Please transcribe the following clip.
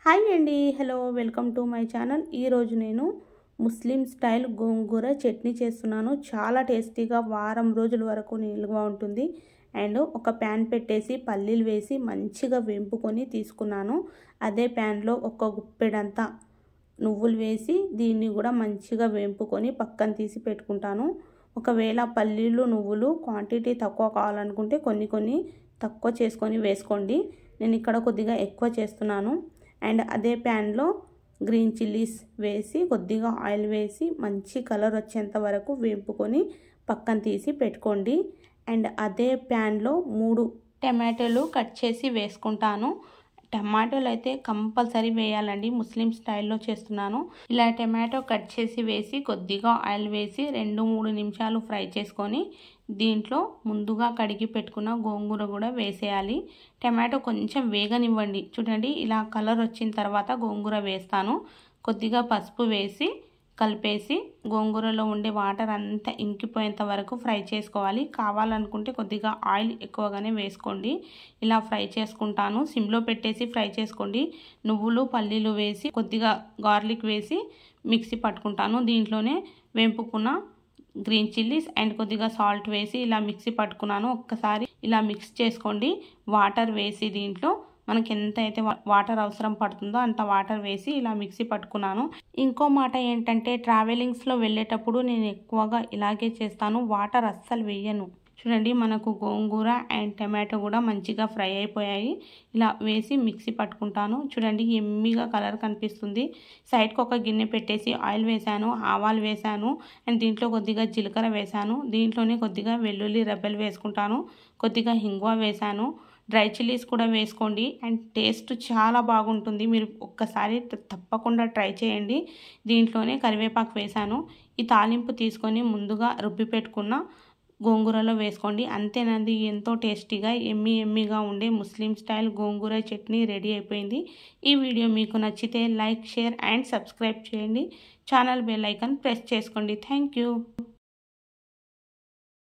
Hi అండి, hello, welcome to my channel. ఈరోజు నేను ముస్లిం స్టైల్ గోంగూర చట్నీ చేస్తున్నాను. చాలా టేస్టీగా వారం రోజుల వరకు నిల్వ ఉంటుంది. అండ్ ఒక ప్యాన్ పెట్టేసి పల్లీలు వేసి మంచిగా వేంపుకొని తీసుకున్నాను. అదే ప్యాన్లో ఒక గుప్పెడంతా నువ్వులు వేసి దీన్ని కూడా మంచిగా వేంపుకొని పక్కన తీసి పెట్టుకుంటాను. ఒకవేళ పల్లీలు నువ్వులు క్వాంటిటీ తక్కువ కావాలనుకుంటే కొన్ని తక్కువ చేసుకొని వేసుకోండి. నేను ఇక్కడ కొద్దిగా ఎక్కువ చేస్తున్నాను. అండ్ అదే ప్యాన్లో గ్రీన్ చిల్లీస్ వేసి కొద్దిగా ఆయిల్ వేసి మంచి కలర్ వచ్చేంత వరకు వేపుకొని పక్కన తీసి పెట్టుకోండి. అండ్ అదే ప్యాన్లో 3 టమాటాలు కట్ చేసి వేసుకుంటాను. టమాటోలు అయితే కంపల్సరీ వేయాలండి, ముస్లిం స్టైల్లో చేస్తున్నాను. ఇలా టమాటో కట్ చేసి వేసి కొద్దిగా ఆయిల్ వేసి 2-3 నిమిషాలు ఫ్రై చేసుకొని దీంట్లో ముందుగా కడిగి పెట్టుకున్న గోంగూర కూడా వేసేయాలి. టమాటో కొంచెం వేగనివ్వండి. చూడండి, ఇలా కలర్ వచ్చిన తర్వాత గోంగూర వేస్తాను. కొద్దిగా పసుపు వేసి కలిపేసి గోంగూరలో ఉండే వాటర్ అంతా ఇంకిపోయేంత వరకు ఫ్రై చేసుకోవాలి. కావాలనుకుంటే కొద్దిగా ఆయిల్ ఎక్కువగానే వేసుకోండి. ఇలా ఫ్రై చేసుకుంటాను. సిమ్లో పెట్టేసి ఫ్రై చేసుకోండి. నువ్వులు పల్లీలు వేసి కొద్దిగా గార్లిక్ వేసి మిక్సీ పట్టుకుంటాను. దీంట్లోనే వేంపుకున్న గ్రీన్ చిల్లీస్ అండ్ కొద్దిగా సాల్ట్ వేసి ఇలా మిక్సీ పట్టుకున్నాను. ఒక్కసారి ఇలా మిక్స్ చేసుకోండి. వాటర్ వేసి దీంట్లో మనకి ఎంత అయితే వాటర్ అవసరం పడుతుందో అంత వాటర్ వేసి ఇలా మిక్సీ పట్టుకున్నాను. ఇంకో మాట ఏంటంటే, ట్రావెలింగ్స్లో వెళ్ళేటప్పుడు నేను ఎక్కువగా ఇలాగే చేస్తాను, వాటర్ అస్సలు వేయను. చూడండి, మనకు గోంగూర అండ్ టమాటో కూడా మంచిగా ఫ్రై అయిపోయాయి. ఇలా వేసి మిక్సీ పట్టుకుంటాను. చూడండి, ఎమ్మిగా కలర్ కనిపిస్తుంది. సైడ్కి ఒక గిన్నె పెట్టేసి ఆయిల్ వేసాను, ఆవాలు వేసాను అండ్ దీంట్లో కొద్దిగా జీలకర్ర వేసాను. దీంట్లోనే కొద్దిగా వెల్లుల్లి రెబ్బలు వేసుకుంటాను. కొద్దిగా హింగువ వేసాను. డ్రై చిల్లీస్ కూడా వేసుకోండి అండ్ టేస్ట్ చాలా బాగుంటుంది. మీరు ఒక్కసారి తప్పకుండా ట్రై చేయండి. దీంట్లోనే కరివేపాకు వేసాను. ఈ తాలింపు తీసుకొని ముందుగా రుబ్బి పెట్టుకున్న గోంగూరలో వేసుకోండి. అంతేనండి, ఎంతో టేస్టీగా ఎమ్మీగా ఉండే ముస్లిం స్టైల్ గోంగూర చట్నీ రెడీ అయిపోయింది. ఈ వీడియో మీకు నచ్చితే లైక్, షేర్ అండ్ సబ్స్క్రైబ్ చేయండి. ఛానల్ బెల్ ఐకాన్ ప్రెస్ చేసుకోండి. Thank you.